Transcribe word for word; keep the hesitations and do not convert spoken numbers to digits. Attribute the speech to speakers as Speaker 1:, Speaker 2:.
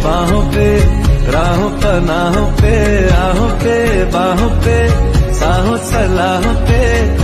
Speaker 1: बाहों पे, राहों पनाहों पे, आहों पे बाहों पे, साहों सलाहों पे।